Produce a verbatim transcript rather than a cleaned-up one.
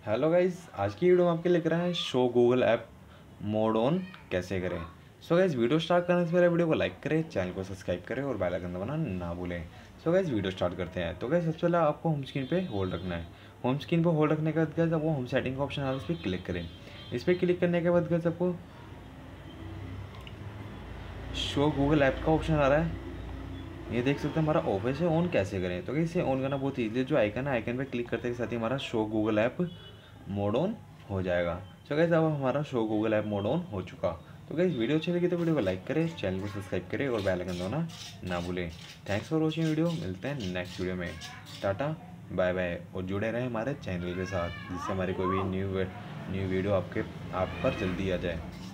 Hello guys, आज की video में आपके लेकर आए हैं show Google app mode on कैसे करें। सो गाइस, वीडियो स्टार्ट करने से पहले वीडियो को लाइक करें, चैनल को सब्सक्राइब करें और बेल आइकन दबाना ना भूलें। सो गाइस, वीडियो स्टार्ट करते हैं। तो गाइस, सबसे पहले आपको होम स्क्रीन पे होल्ड रखना है। होम स्क्रीन पे होल्ड रखने के बाद गाइस आपको होम सेटिंग का ऑप्शन आ रहा है, इस पर क्लिक करें। इस पर क्लिक करने के बाद गाइस आपको शो गूगल ऐप का ऑप्शन आ रहा है। ये देख सकते हैं हमारा ऑफिस है ऑन कैसे करें। तो इसे ऑन करना बहुत ईजी है। जो आइकन है, आइकन पे क्लिक करते के साथ ही हमारा show Google app mode on हो जाएगा। सो गाइस, अब हमारा show Google app mode on हो चुका। तो गाइस, वीडियो अच्छी लगी तो वीडियो को लाइक करें, चैनल को सब्सक्राइब करें और बेल आइकन दबाना ना भूलें। Thanks for watching video. मिलते हैं नेक्स्ट वीडियो में। Tata bye bye. और जुड़े रहें हमारे चैनल के साथ, जिससे हमारी कोई भी न्यू न्यू वीडियो आपके आप पर जल्दी आ जाए।